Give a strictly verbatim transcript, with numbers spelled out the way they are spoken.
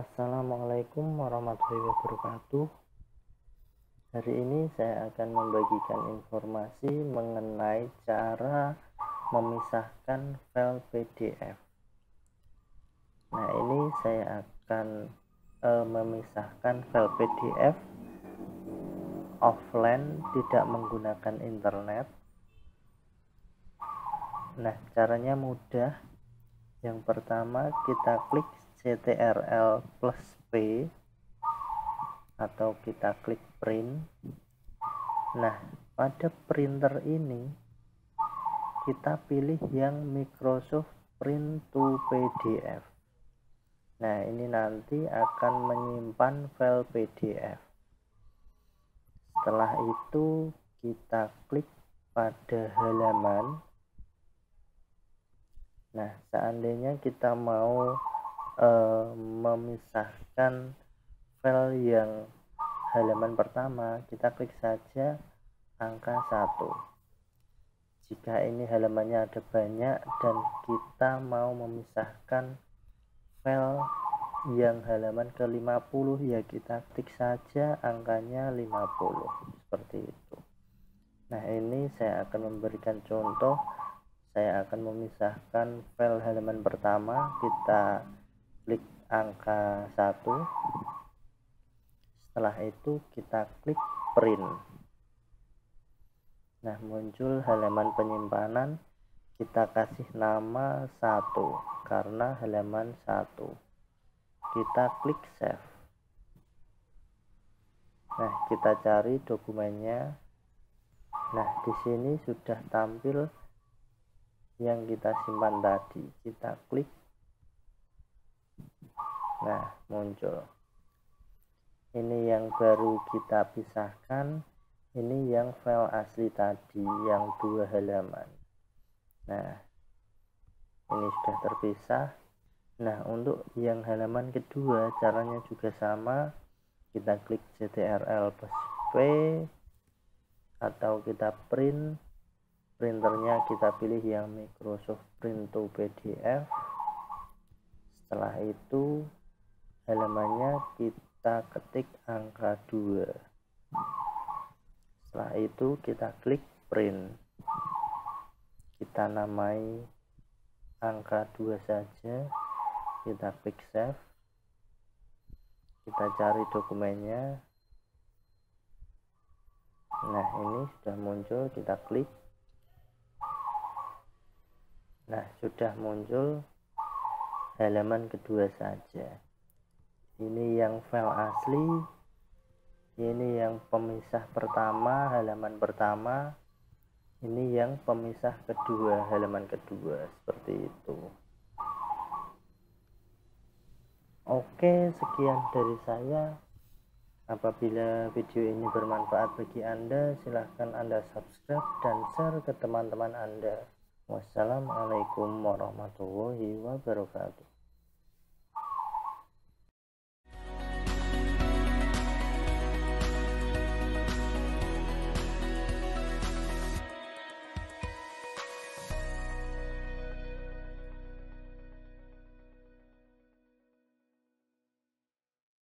Assalamualaikum warahmatullahi wabarakatuh. Hari ini saya akan membagikan informasi mengenai cara memisahkan file P D F. Nah, ini saya akan e, memisahkan file P D F offline, tidak menggunakan internet. Nah, caranya mudah. Yang pertama, kita klik Ctrl plus P atau kita klik print. Nah, pada printer ini kita pilih yang Microsoft Print to P D F. Nah, ini nanti akan menyimpan file P D F. Setelah itu kita klik pada halaman. Nah, seandainya kita mau e, memisahkan file yang halaman pertama, kita klik saja angka satu. Jika ini halamannya ada banyak dan kita mau memisahkan file yang halaman ke lima puluh, ya kita klik saja angkanya lima puluh, seperti itu. Nah, ini saya akan memberikan contoh. Saya akan memisahkan file halaman pertama. Kita klik angka satu. Setelah itu kita klik print. Nah, muncul halaman penyimpanan. Kita kasih nama satu karena halaman satu. Kita klik save. Nah, kita cari dokumennya. Nah, di sini sudah tampil yang kita simpan tadi. Kita klik. Nah, muncul. Ini yang baru kita pisahkan. Ini yang file asli tadi, yang dua halaman. Nah, ini sudah terpisah. Nah, untuk yang halaman kedua caranya juga sama. Kita klik Ctrl plus P atau kita print. Printernya kita pilih yang Microsoft Print to P D F. Setelah itu halamannya kita ketik angka dua. Setelah itu kita klik print. Kita namai angka dua saja. Kita klik save. Kita cari dokumennya. Nah, ini sudah muncul. Kita klik. Nah, sudah muncul halaman kedua saja. Ini yang file asli. Ini yang pemisah pertama, halaman pertama. Ini yang pemisah kedua, halaman kedua. Seperti itu. Oke, sekian dari saya. Apabila video ini bermanfaat bagi Anda, silahkan Anda subscribe dan share ke teman-teman Anda. Wassalamualaikum warahmatullahi wabarakatuh.